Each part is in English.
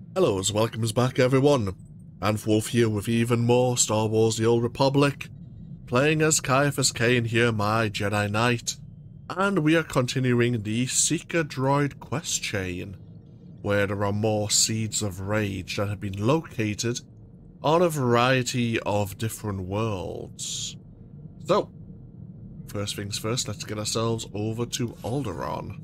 Hello and welcomes back everyone, and Wolf here with even more Star Wars The Old Republic, playing as Ciaphas Cain here, my Jedi Knight, and we are continuing the Seeker Droid quest chain, where there are more seeds of rage that have been located on a variety of different worlds. So, first things first, let's get ourselves over to Alderaan.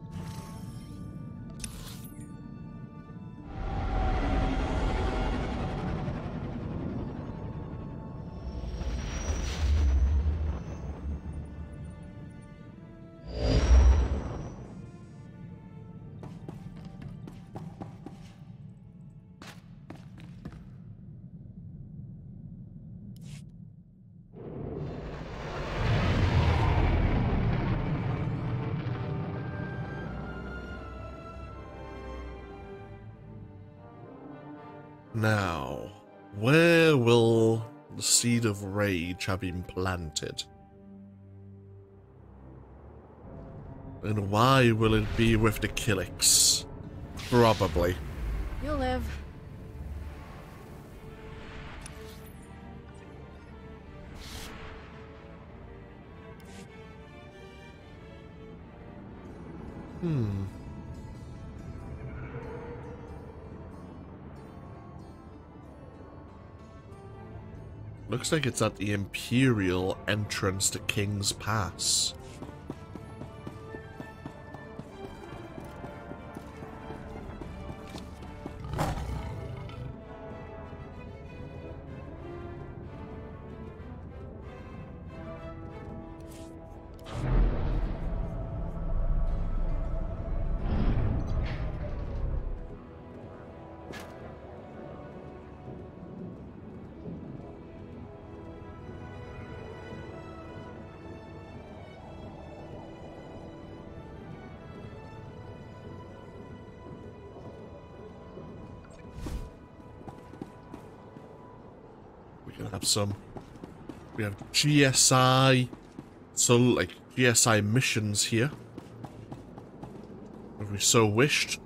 Now, where will the seed of rage have been planted? And why will it be with the Killiks? Probably. You'll live. Looks like it's at the Imperial entrance to King's Pass. We have GSI, so like GSI missions here, if we so wished.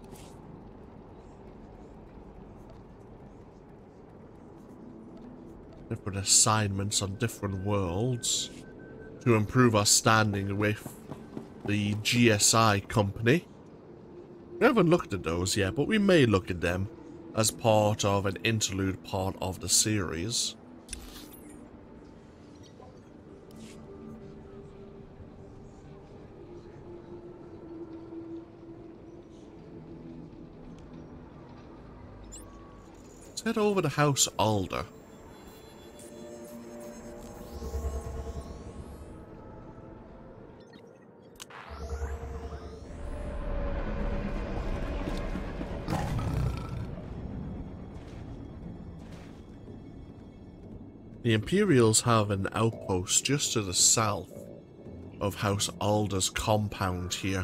Different assignments on different worlds to improve our standing with the GSI company. We haven't looked at those yet, but we may look at them as part of an interlude part of the series. Let's head over to House Alder. The Imperials have an outpost just to the south of House Alder's compound here.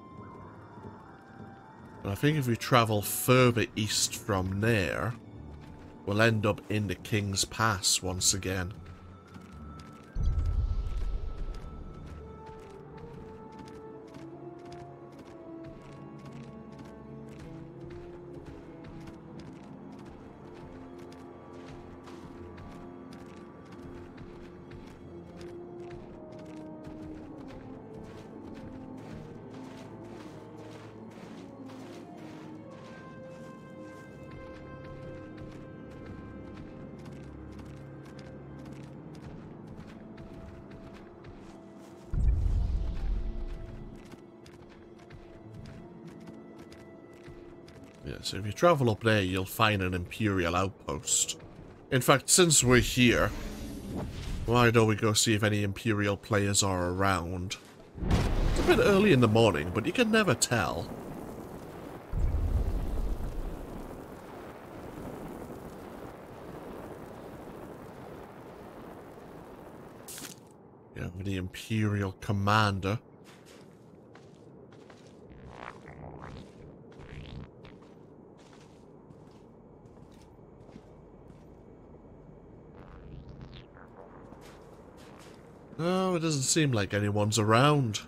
And I think if we travel further east from there, we'll end up in the King's Pass once again. Yeah, so if you travel up there, you'll find an Imperial outpost. In fact, since we're here, why don't we go see if any Imperial players are around? It's a bit early in the morning, but you can never tell. Yeah, with the Imperial commander. No, it doesn't seem like anyone's around.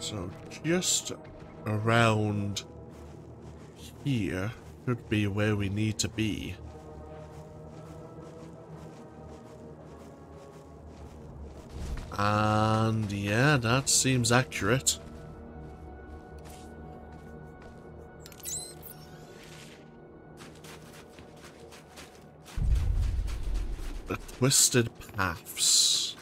So just around here should be where we need to be. And yeah, that seems accurate. The twisted paths.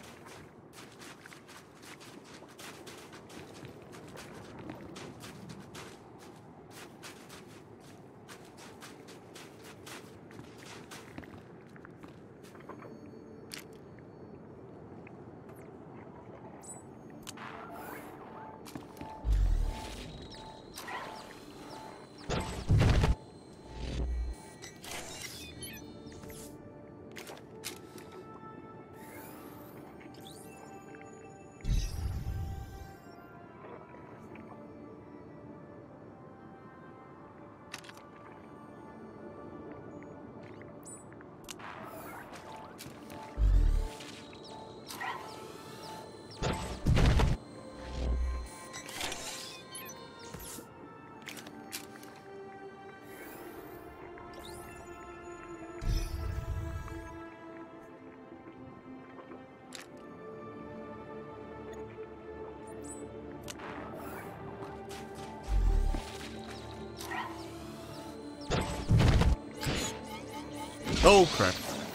Oh crap.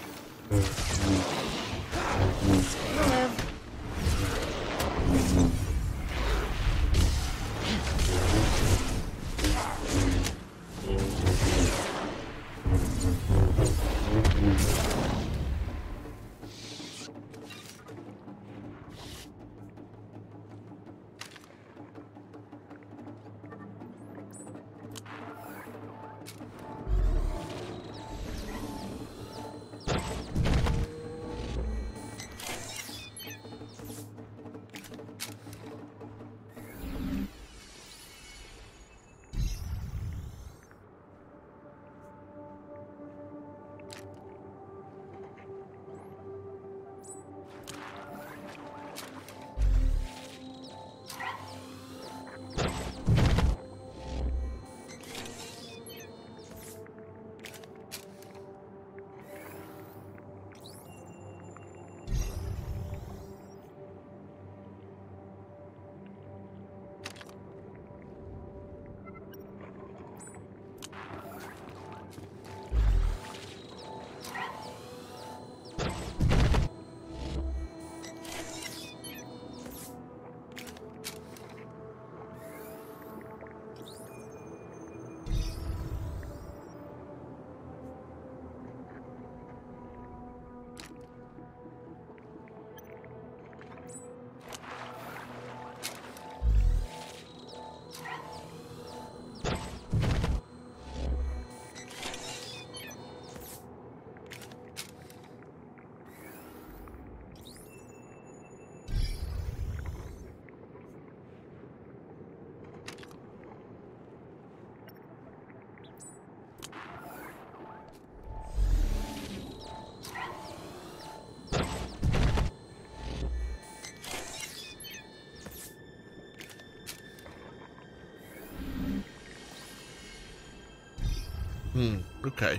Okay.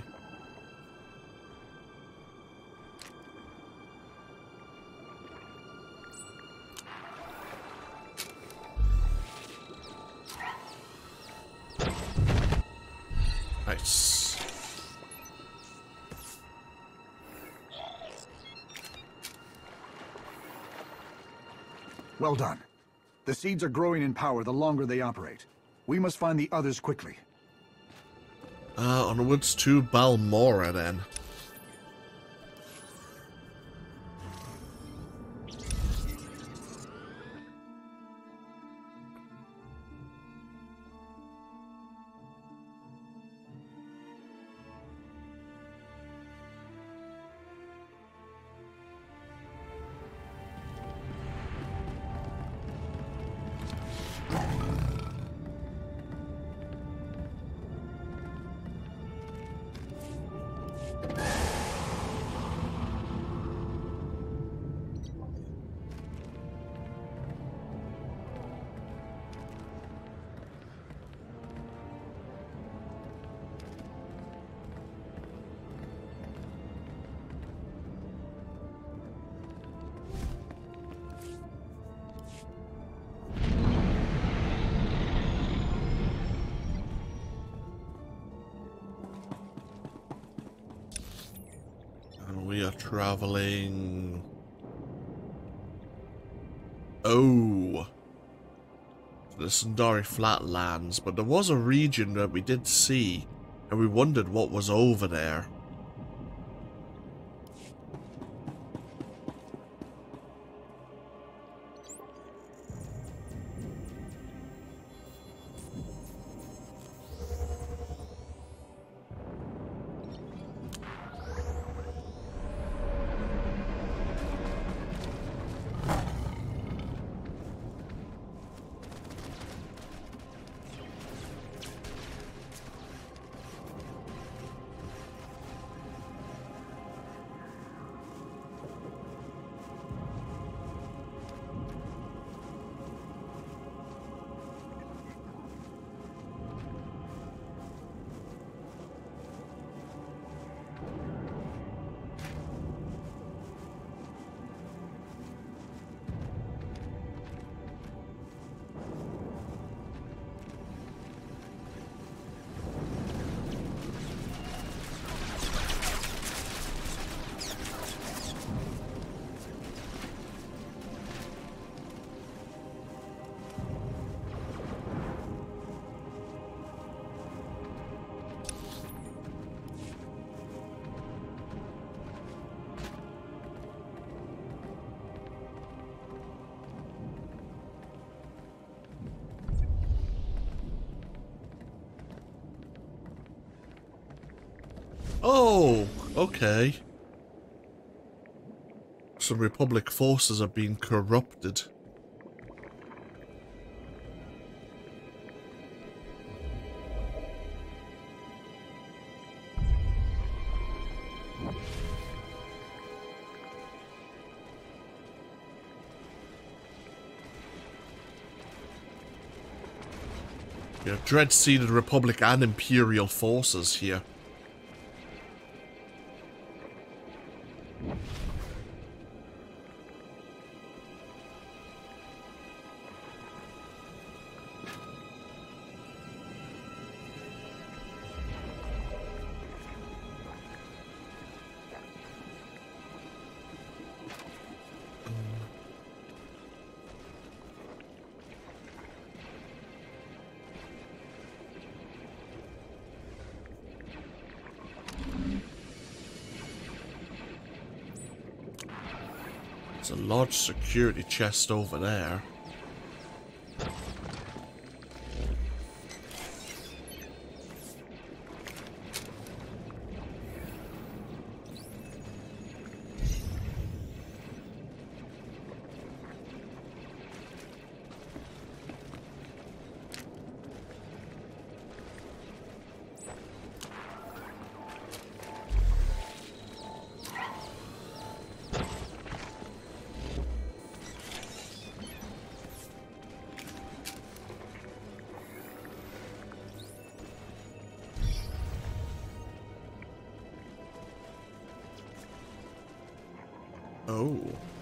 Nice. Well done. The seeds are growing in power the longer they operate. We must find the others quickly. Onwards to Balmora then. We are traveling... Oh, the Sundari Flatlands, but there was a region that we did see, and we wondered what was over there. Oh, okay. Some Republic forces are being corrupted. We have dread-seeded Republic and Imperial forces here. There's a large security chest over there. Oh.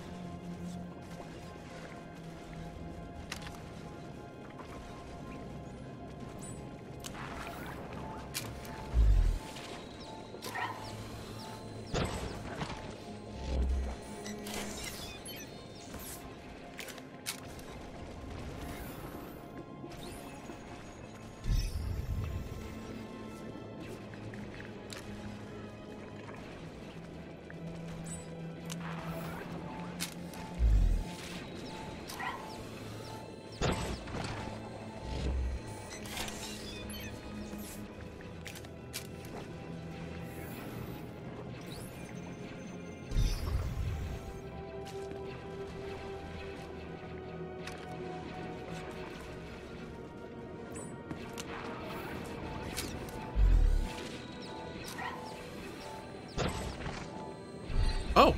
Oh.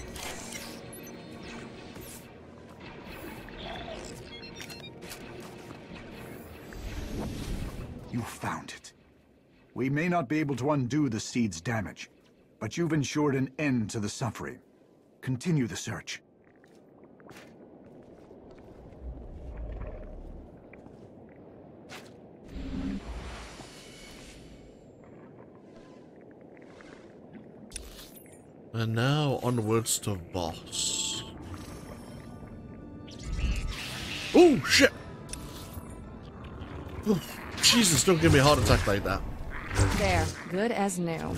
You found it. We may not be able to undo the seed's damage, but you've ensured an end to the suffering. Continue the search. And now onwards to boss. Oh, shit! Oh, Jesus, don't give me a heart attack like that. There, good as new.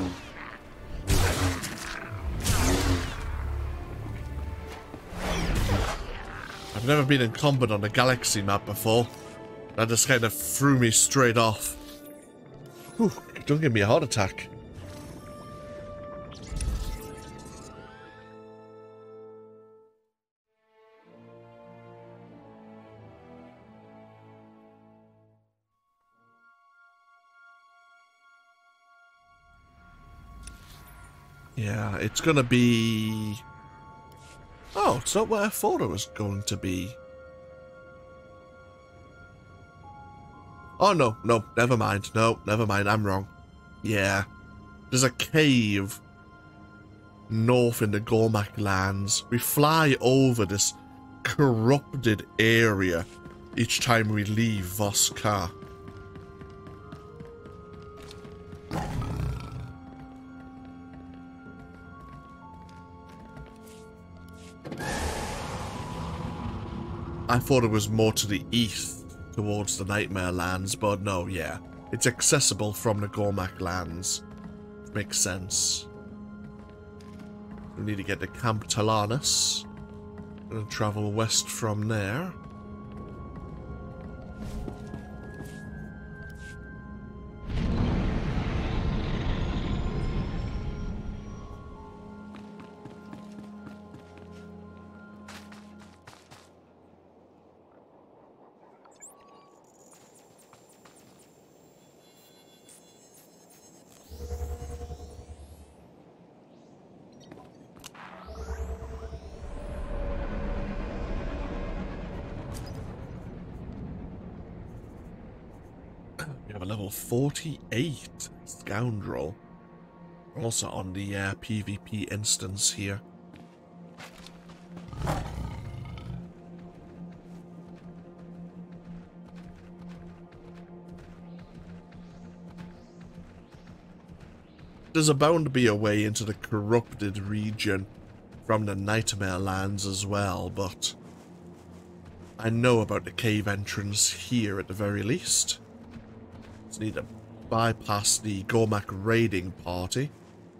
I've never been in combat on a galaxy map before. That just kind of threw me straight off. Whew, don't give me a heart attack. Yeah, it's gonna be... Oh, it's not where I thought it was going to be. Oh, no, never mind. No, never mind, I'm wrong. Yeah. There's a cave north in the Gormak lands. We fly over this corrupted area each time we leave Voskar. I thought it was more to the east, towards the Nightmare Lands, but no, yeah. It's accessible from the Gormak Lands. Makes sense. We need to get to Camp Talanus. And travel west from there. We have a level 48 Scoundrel. Also on the PvP instance here. There's bound to be a way into the corrupted region from the Nightmare Lands as well, but I know about the cave entrance here at the very least. Just need to bypass the Gormak raiding party.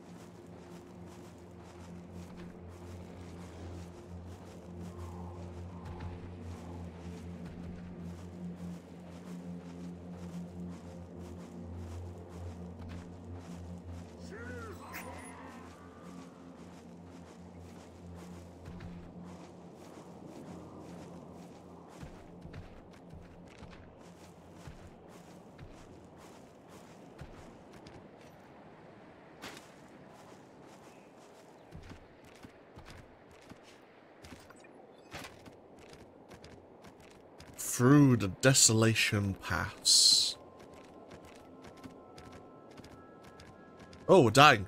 Through the Desolation Pass. Oh, dang.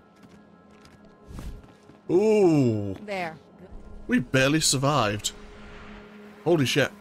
Ooh. There. We barely survived. Holy shit.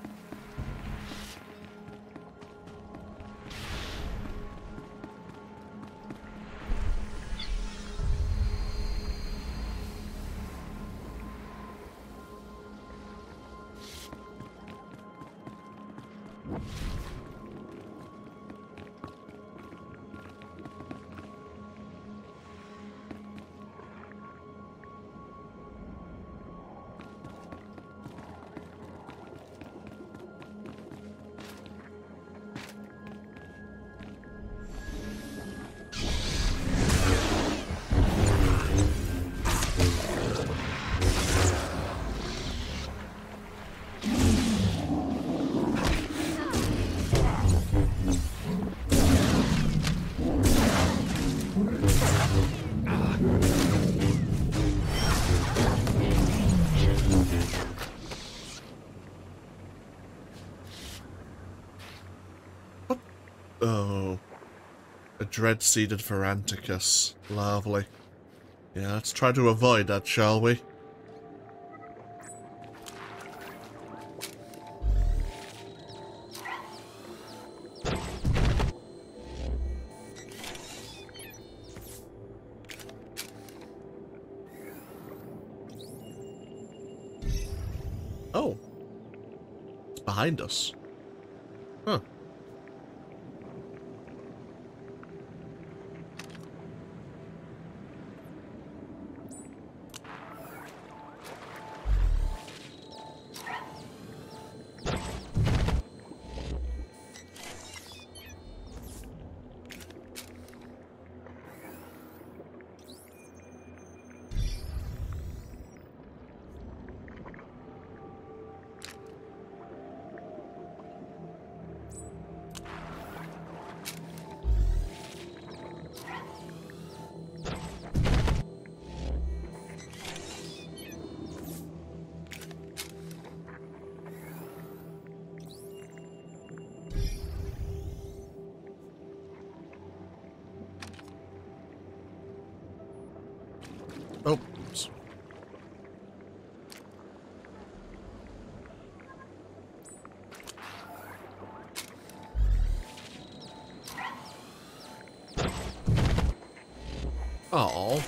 Oh. A dread-seeded Veranticus. Lovely. Yeah, let's try to avoid that, shall we? Oh. It's behind us. Huh. Oh, oops. Oh.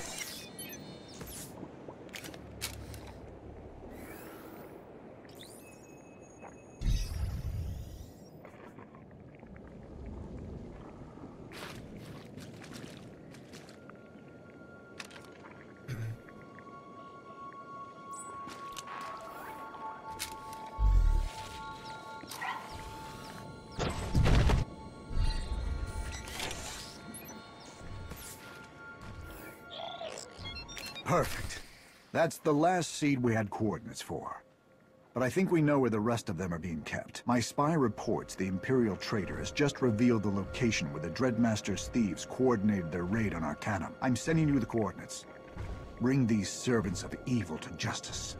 Perfect. That's the last seed we had coordinates for. But I think we know where the rest of them are being kept. My spy reports the Imperial trader has just revealed the location where the Dreadmaster's thieves coordinated their raid on Arcanum. I'm sending you the coordinates. Bring these servants of evil to justice.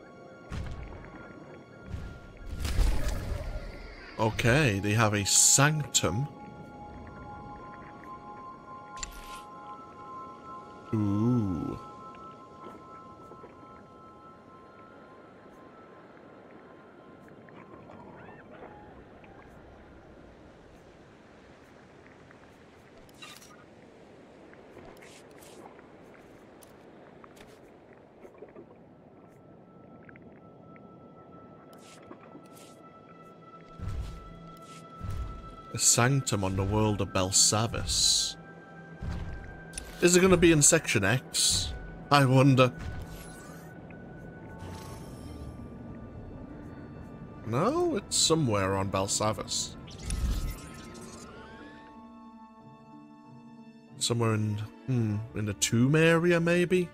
Okay, they have a Sanctum. Ooh. A Sanctum on the world of Belsavis. Is it going to be in Section X? I wonder. No, it's somewhere on Belsavis. Somewhere in the tomb area, maybe?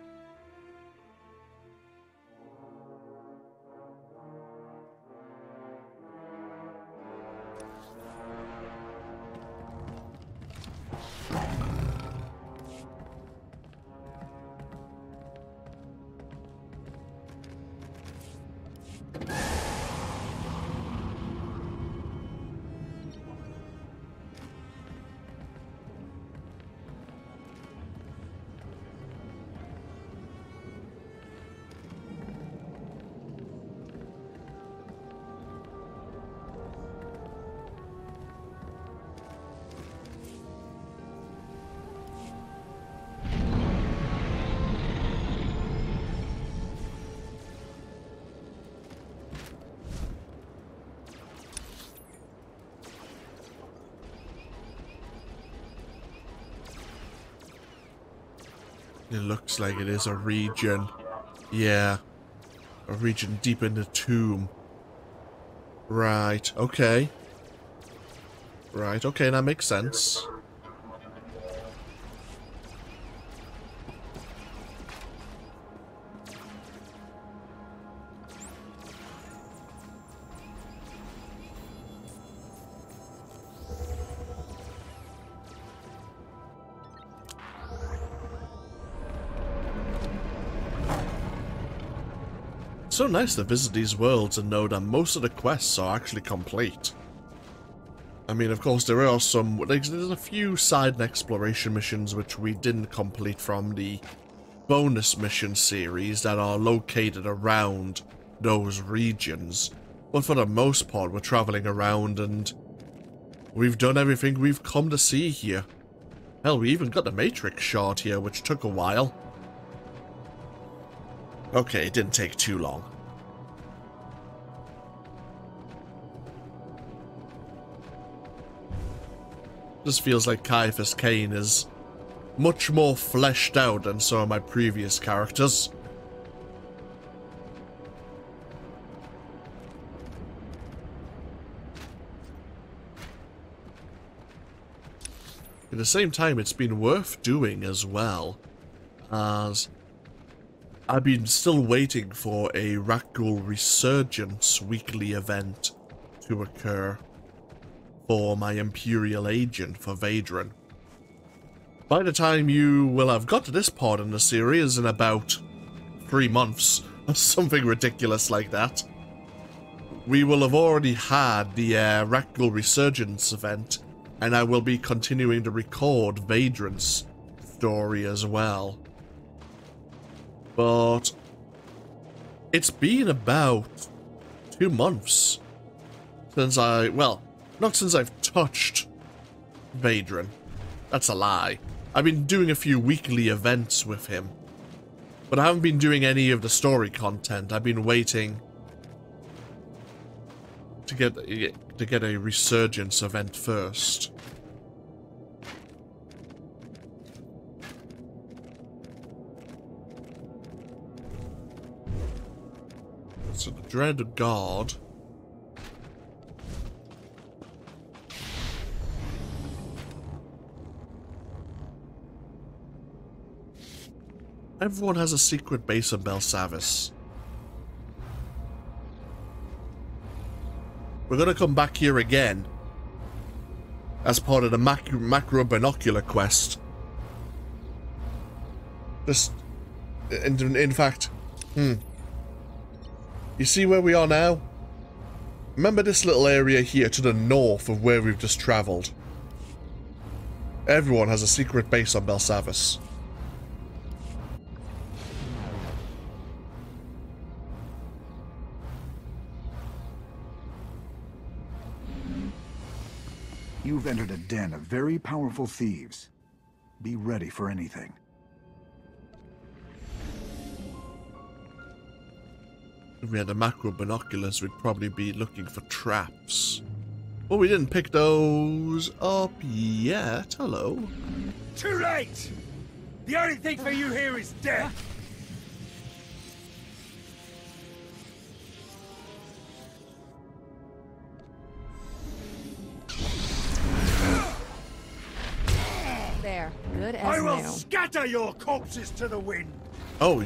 It looks like it is a region. Yeah. A region deep in the tomb. Right, okay. Right, okay, that makes sense. So nice to visit these worlds and know that most of the quests are actually complete. I mean, of course, there are some... There's a few side exploration missions which we didn't complete from the bonus mission series that are located around those regions. But for the most part, we're traveling around and we've done everything we've come to see here. Hell, we even got the Matrix shard here, which took a while. Okay, it didn't take too long. This feels like Ciaphas Cain is much more fleshed out than some of my previous characters. At the same time, it's been worth doing as well, as I've been still waiting for a Rakghoul Resurgence weekly event to occur for my Imperial agent for Vadron. By the time you will have got to this part in the series in about 3 months, or something ridiculous like that, we will have already had the Rakghoul Resurgence event, and I will be continuing to record Vadron's story as well. But it's been about 2 months since well, not since I've touched Vadron. That's a lie. I've been doing a few weekly events with him, but I haven't been doing any of the story content. I've been waiting to get a Resurgence event first. So the Dread Guard. Everyone has a secret base in Belsavis. We're gonna come back here again as part of the macro binocular quest. Just, in fact, you see where we are now? Remember this little area here to the north of where we've just traveled? Everyone has a secret base on Belsavis. You've entered a den of very powerful thieves. Be ready for anything. If we had the macro binoculars, we'd probably be looking for traps. Well, we didn't pick those up yet. Hello. Too late! The only thing for you here is death! There, good as I will new. scatter your corpses to the wind! Oh.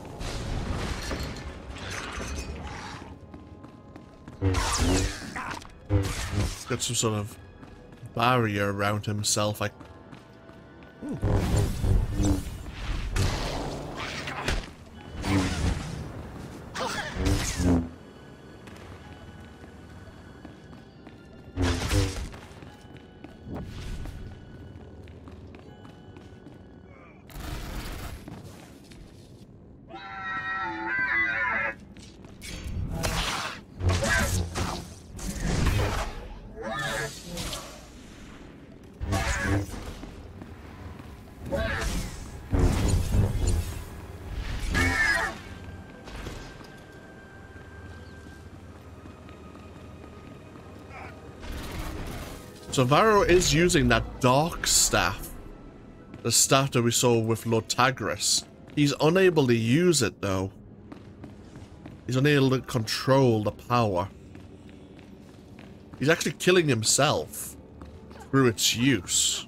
He's got some sort of barrier around himself. Like, so Varro is using that dark staff. The staff that we saw with Lord Tagris. He's unable to use it though. He's unable to control the power. He's actually killing himself through its use.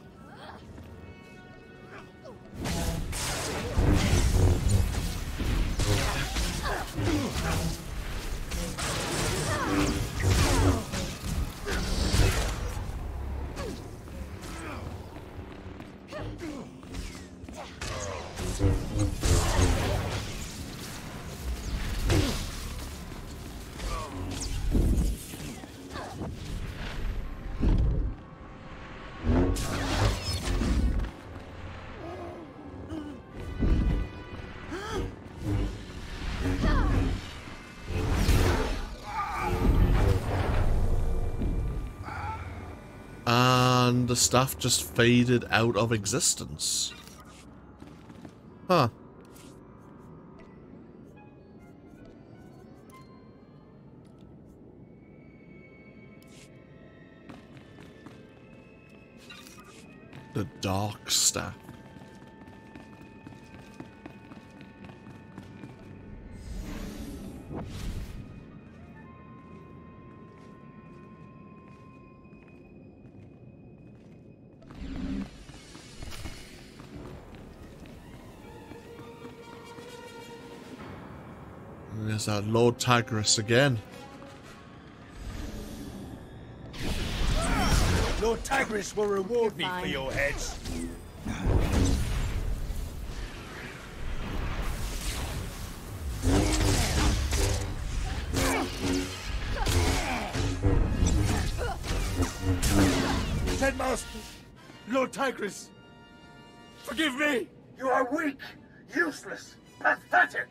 And the staff just faded out of existence. Huh. The Dark Staff. There's that Lord Tagris again. Lord Tagris will reward me for your heads. Headmaster! Lord Tagris! Forgive me! You are weak, useless, pathetic!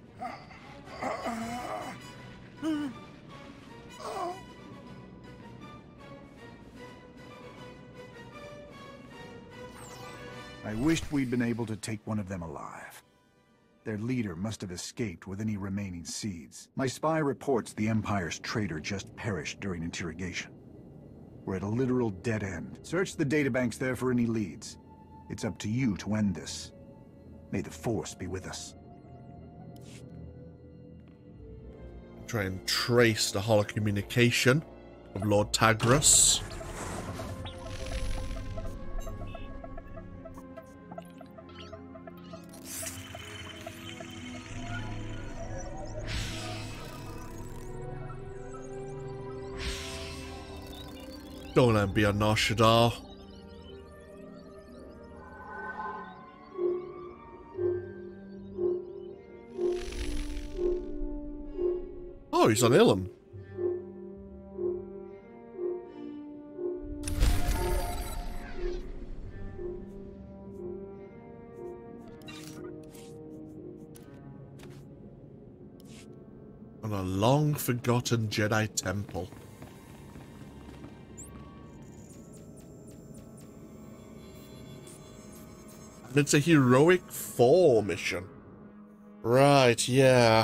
I wished we'd been able to take one of them alive. Their leader must have escaped with any remaining seeds. My spy reports the Empire's traitor just perished during interrogation. We're at a literal dead end. Search the databanks there for any leads. It's up to you to end this. May the Force be with us. Try and trace the holocommunication of Lord Tagris. Don't let him be a Noshadar. Oh, he's on Ilum. On a long-forgotten Jedi temple. And it's a heroic 4 mission. Right, yeah.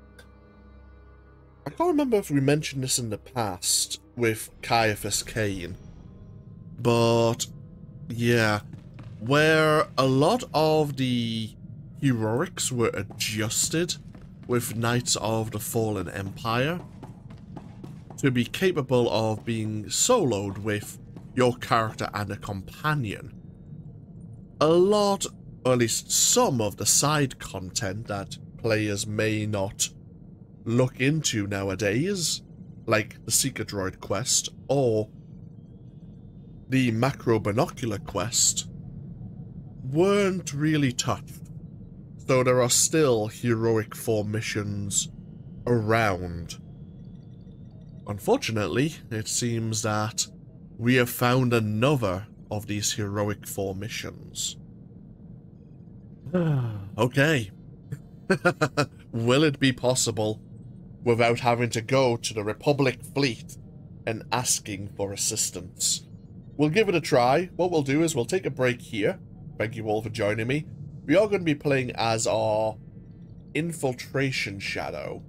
I can't remember if we mentioned this in the past with Ciaphas Cain. But, yeah. Where a lot of the heroics were adjusted with Knights of the Fallen Empire to be capable of being soloed with your character and a companion. A lot, or at least some of the side content that players may not look into nowadays, like the Seeker Droid quest or the Macro Binocular quest, weren't really touched. So there are still heroic 4 missions around. Unfortunately, it seems that we have found another of these heroic 4 missions. Okay. Will it be possible without having to go to the Republic fleet and asking for assistance? We'll give it a try. What we'll do is we'll take a break here. Thank you all for joining me. We are going to be playing as our infiltration shadow,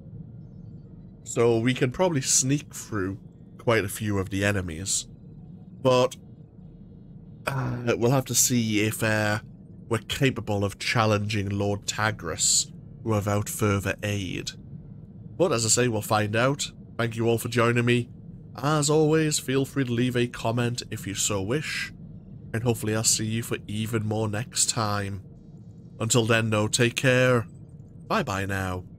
so we can probably sneak through quite a few of the enemies. But we'll have to see if we're capable of challenging Lord Tagris without further aid. But as I say, we'll find out. Thank you all for joining me. As always, feel free to leave a comment if you so wish, and hopefully I'll see you for even more next time. Until then though, take care. Bye bye now.